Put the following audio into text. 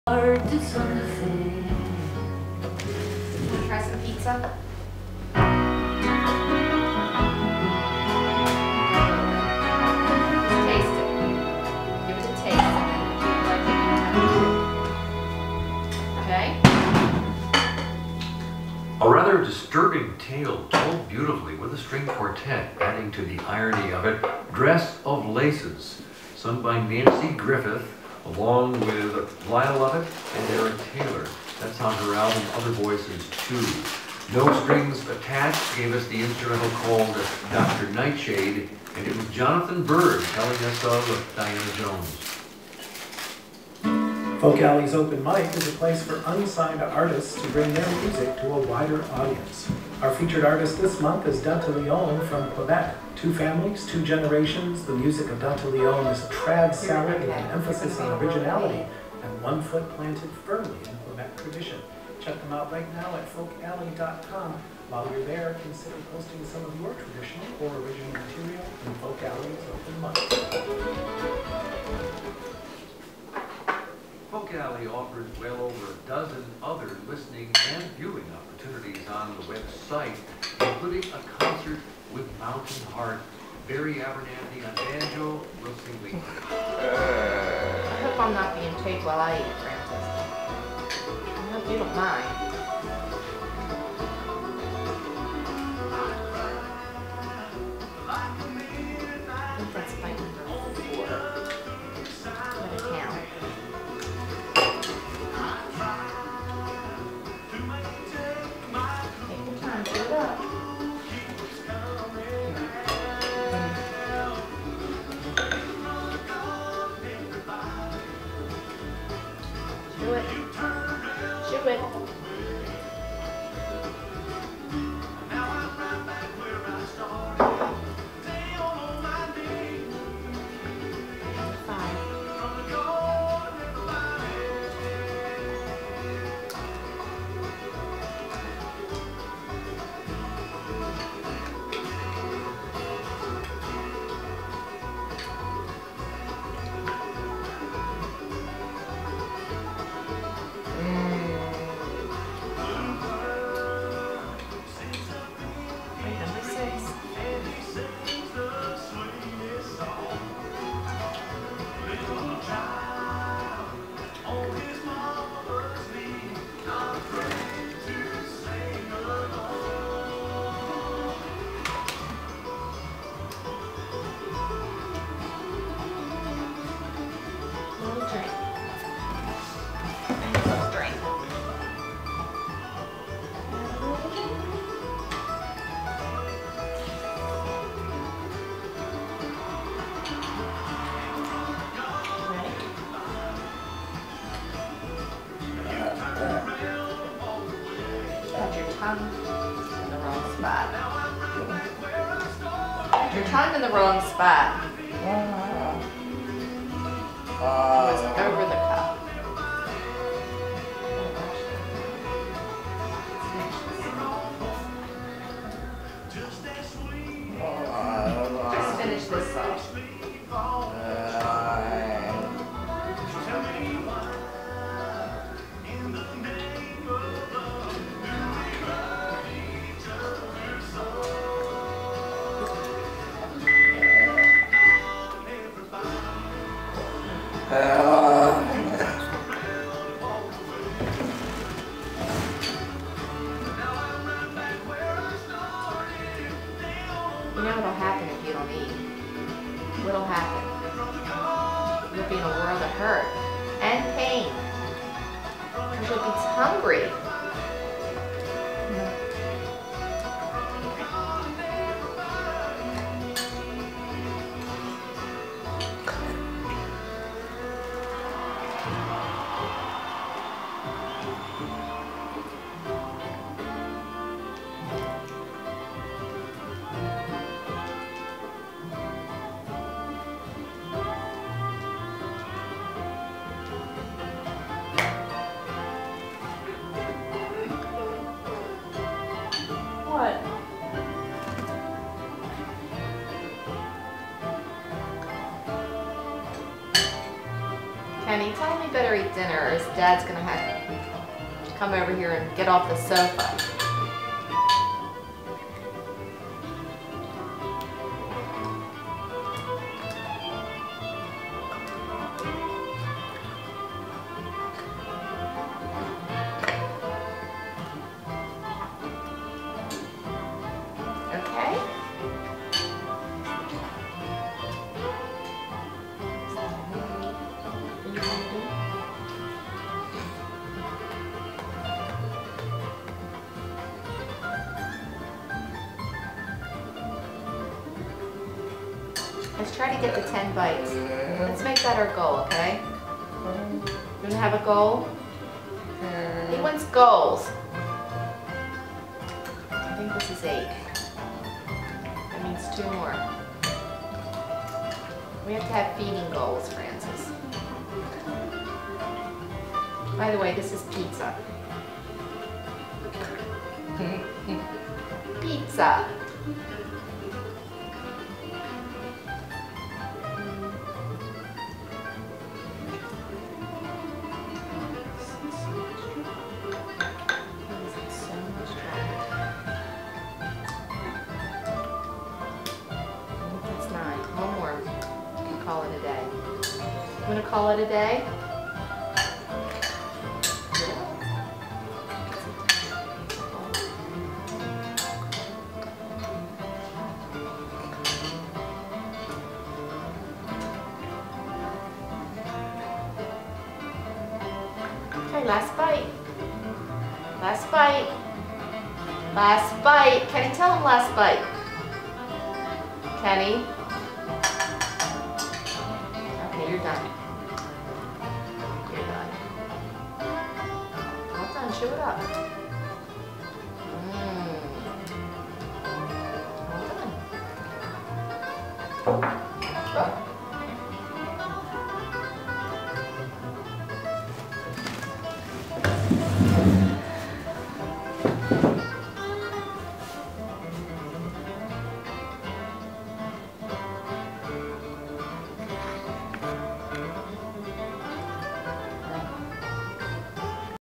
Hard to Santa Fe. Wanna try some pizza? Taste it. Give it a taste and then if you like it, you can. Okay? A rather disturbing tale told beautifully with a string quartet, adding to the irony of it, Dress of Laces, sung by Nancy Griffith, along with Lyle Lovett and Eric Taylor. That's on her album Other Voices too. No Strings Attached gave us the instrumental called Dr. Nightshade, and it was Jonathan Bird telling us of Diana Jones. Folk Alley's Open Mic is a place for unsigned artists to bring their music to a wider audience. Our featured artist this month is Dante Leon from Quebec. Two families, two generations. The music of Dante Leon is a trad salad with an emphasis on originality and one foot planted firmly in Quebec tradition. Check them out right now at folkalley.com. While you're there, consider posting some of your traditional or original material in Folk Alley's Open Mic. Folk Alley offers well over a dozen other listening and viewing opportunities on the website, including a concert with Mountain Heart, Barry Abernathy on banjo, we'll sing lead. I hope I'm not being taped while I eat, Francis. I hope you don't mind. I think that's my number 4. I'm gonna count. Take your time, do it up. Do it. Do it. 5. Wait, number 6. Little drink. And a little drink. Ready? Put your tongue in the wrong spot. Put your tongue in the wrong spot. It was over the cup. Just finish this off. You know what'll happen if you don't eat? What'll happen? You'll be in a world of hurt and pain. Because you'll be hungry. Kenny, tell him he better eat dinner or his dad's gonna have to come over here and get off the sofa. Okay? Let's try to get the 10 bites. Let's make that our goal, okay? You wanna have a goal? He wants goals. I think this is 8. That means 2 more. We have to have feeding goals, Francis. By the way, this is pizza. Pizza. Call it a day. I'm gonna call it a day. Okay, last bite. Last bite. Last bite. Kenny, tell him last bite. Kenny. You're done. You're done. Well done. Chew it up. Well done. Oh.